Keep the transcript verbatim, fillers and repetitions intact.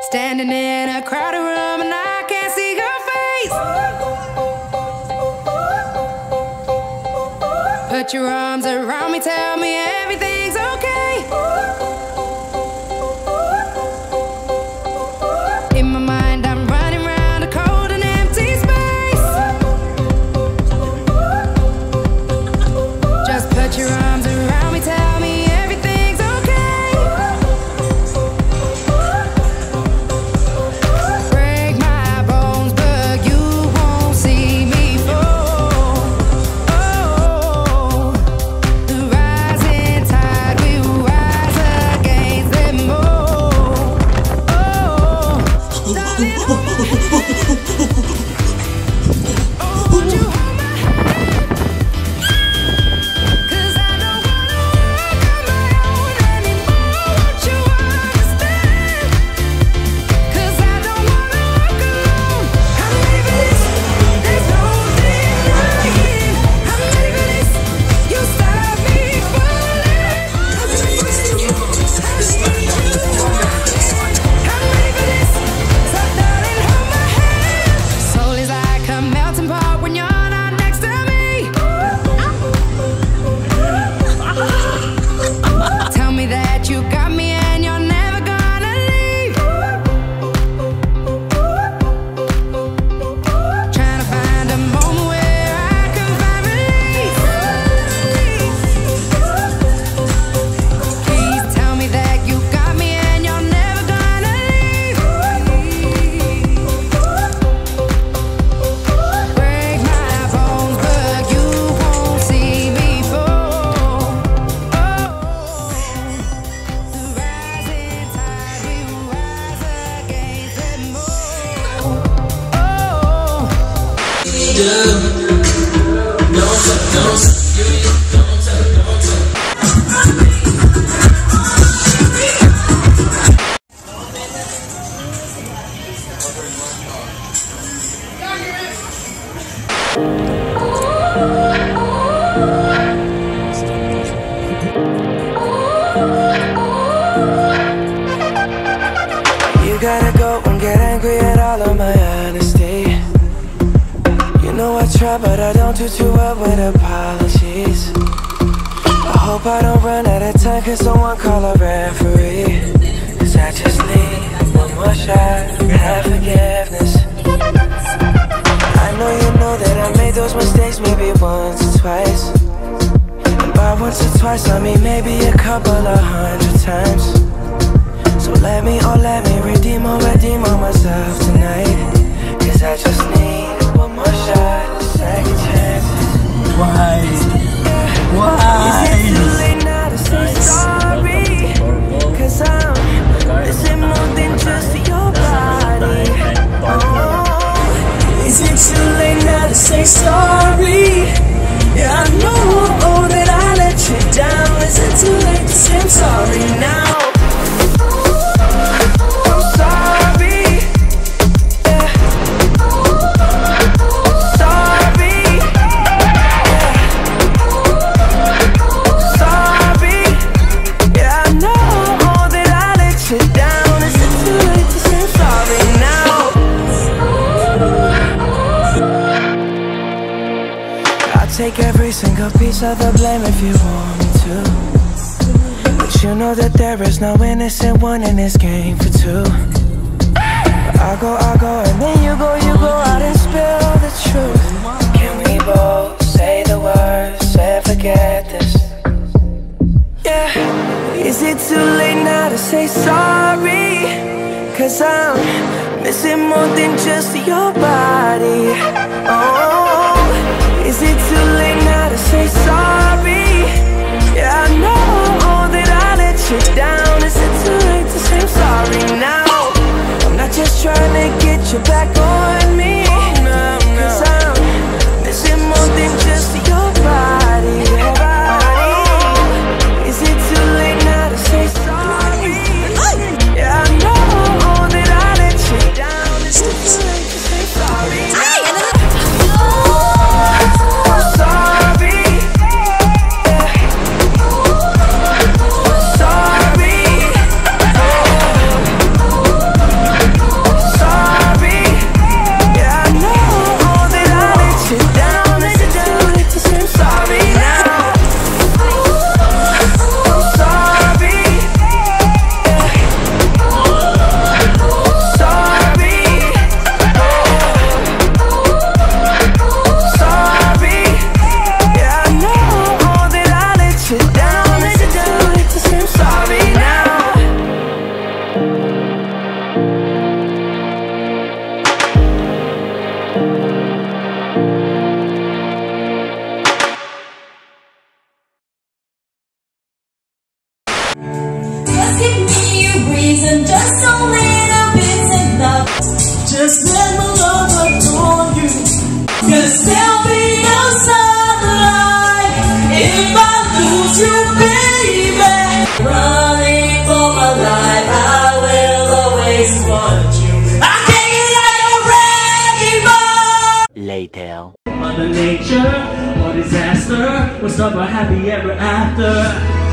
Standing in a crowded room and I can't see your face. Put your arms around me, tell me everything's okay. In my mind I'm running around a cold and empty space. Just put your arms around me, tell me everything's okay. Break my bones, but you won't see me fall. Oh, the rising tide will rise against them all. Oh, darling, hold my hand. Oh, won't you hold my hand? 'Cause I don't wanna walk on my own anymore. Won't you understand? 'Cause I don't wanna walk alone. I'm ready for this. There's no denying. I'm ready for this. You stop me falling. I'm ready for this. I'm ready for this. So darling, hold my hand. Soul is like a melting pot when you're not next to me. Tell me that you got me and you're never gonna leave. Trying to find a moment where I can find relief. Please tell me that you got me and you're never gonna leave. Break my bones, but you won't see me fall. Oh, the rising tide will rise against them all. Oh. You gotta go and get angry at all of my honesty. You know I try, but I don't do too well with apologies. I hope I don't run out of time, cause someone call a referee. Cause I just need one more shot and have forgiveness. I know you know that I made those mistakes maybe once or twice. And by once or twice I mean maybe a couple of hundred times. So let me, oh let me redeem or redeem on myself tonight. Cause I just need one more shot, a second chance. Why? Why? Is it too late now to say sorry? Cause I'm missing more than just your body. Oh, is it too late now to say sorry? Yeah, I know that I let you down. Is it too late to say I'm sorry now? I'm sorry. Yeah. Sorry. Yeah. Sorry. Yeah, I know that I let you down. Is it too late to say I'm sorry now? I'll take every single piece of the blame if you want me to. But you know that there is no innocent one in this game for two. But I'll go, I'll go, and then you go, you go out and spill the truth. Can we both say the words and forget this? Yeah. Is it too late now to say sorry? Cause I'm missing more than just your body. Oh, is it too late now to say sorry? Yeah, I know that I let you down. Is it too late to say I'm sorry now? I'm not just trying to get you back on me. Cause I'm missing more than just your body. Oh, is it too late now to say sorry? Yeah, I know that I let you down. Is it too late to say sorry now? Just give me a reason, just a little bit's enough. Just let my love adore you. Cause there'll be no sunlight if I lose you, baby. Running for my life, I will always want you. I can't get like a wrecking ball. Later. Mother Nature or disaster was never happy ever after.